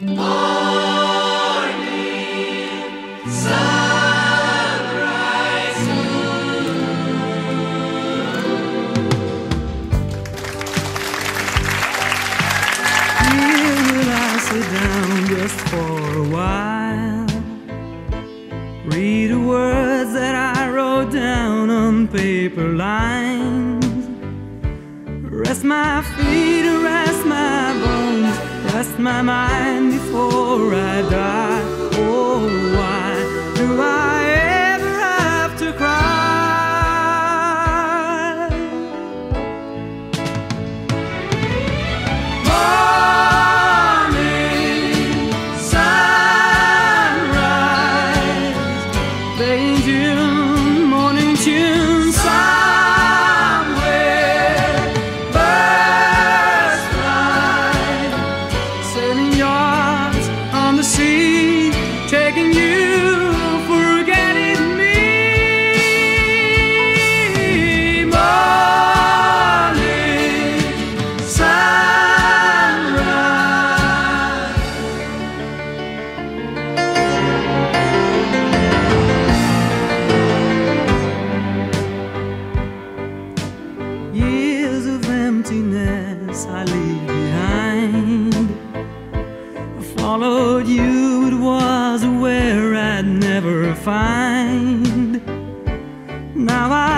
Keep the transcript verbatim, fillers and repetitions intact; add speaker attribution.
Speaker 1: Just for a while, read the words that I wrote down on paper lines. Rest my feet, rest my bones, rest my mind before I die. Oh, why do I ever have to cry? Morning tune somewhere, birds fly, sailing yards on the sea, taking you, forgetting me. Morning sunrise. Years of emptiness I leave behind. I followed you, it was where I'd never find. Now I